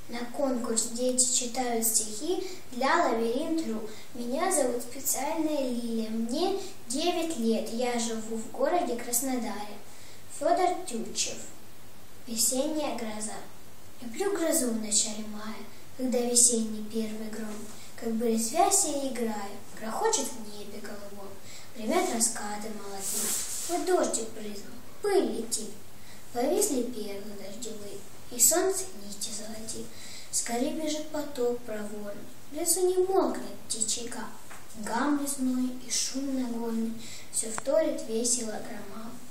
На конкурс «Дети читают стихи» для Лабиринт.ру. Меня зовут специальная Лилия, мне 9 лет, я живу в городе Краснодаре. Федор Тютчев. Весенняя гроза. Люблю грозу в начале мая, когда весенний первый гром, как бы резвясь и играя, грохочет в небе голубом, гремят раскаты молодые, вот дождик брызнул, пыль летит. Повисли перлы дождевые, и солнце нити золотит. Скорее бежит поток проворный, в лесу не мокнет птичьяка. Гам лесной и шум нагорный все вторит весело громам.